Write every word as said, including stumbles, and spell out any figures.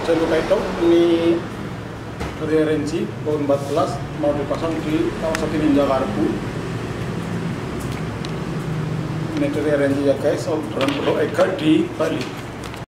saya lupa itu ini referensi tahun empat belas mau dipasang di kawasan Ninja Garpu. Ini referensi ya guys, obrolan Pro Eka di Bali.